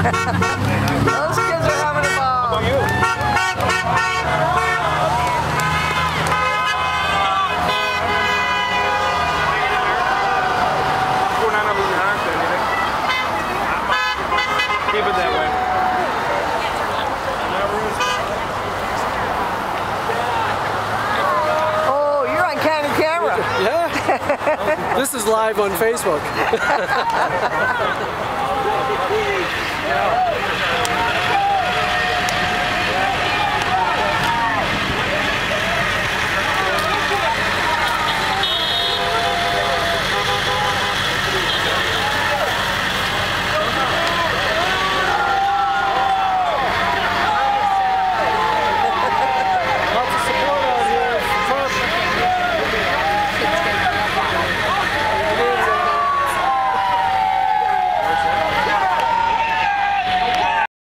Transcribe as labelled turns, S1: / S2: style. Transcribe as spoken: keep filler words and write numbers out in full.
S1: Those kids are having a ball.
S2: How about you? Keep it that way.
S1: Oh, you're on Candid Camera.
S3: Yeah. This is live on Facebook.
S2: Yeah.